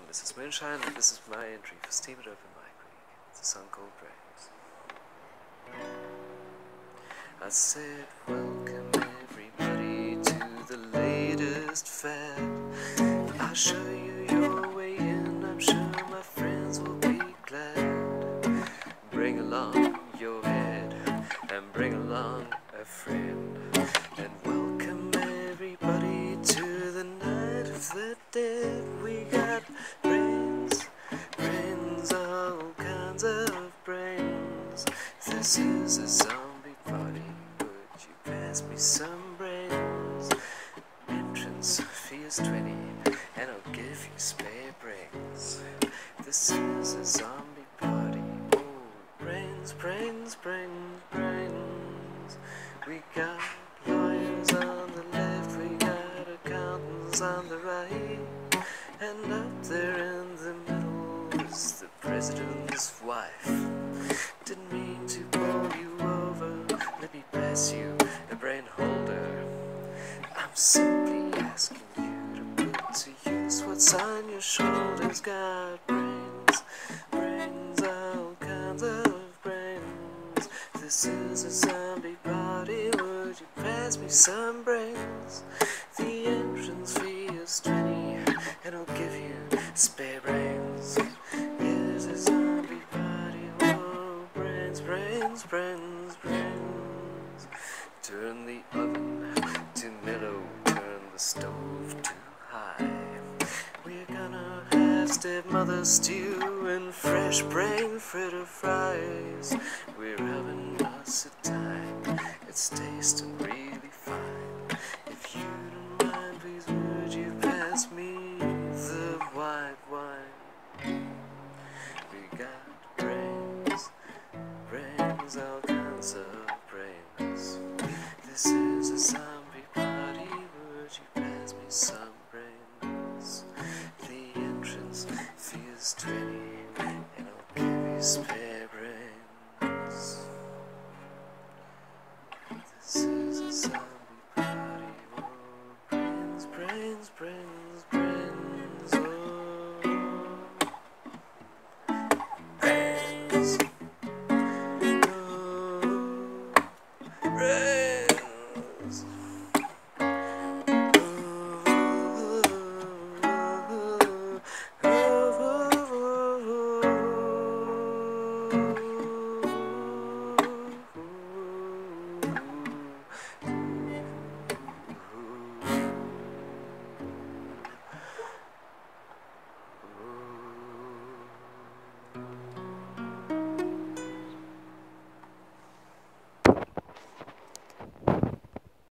this is Moonshine, and this is my entry for Steam It Open Mic Week. It's a song called Brains. I said, welcome everybody to the latest fad. I'll show you your way in, I'm sure my friends will be glad. Bring along your head, and bring along a friend. And welcome everybody to the night of the dead. We got brains, brains, all kinds of brains. This is a zombie party, would you pass me some brains? Entrance fee is 20, and I'll give you spare brains. This is a zombie party, oh, brains, brains, brains, brains. We got lawyers on the left, we got accountants on the right, and up there in the middle is the president's wife. Didn't mean to pull you over, let me pass you a brain holder. I'm simply asking you to put to use what's on your shoulders. Got brains, brains, all kinds of brains. This is a zombie party, would you pass me some brains? The entrance fee is 20, and I'll give you spare brains. Here's a zombie party, whoa, brains, brains, brains, brains. Turn the oven to mellow, turn the stove to high. We're gonna have stepmother stew and fresh brain fritter fries. We're having us a time, it's tasting really fine. If you don't mind, please would you pass me the white wine? We got brains, brains, all kinds of brains. This is a zombie party, would you pass me some brains? The entrance fee is 20, and I'll give you spare brains. This is a zombie party, oh, brains, brains, brains.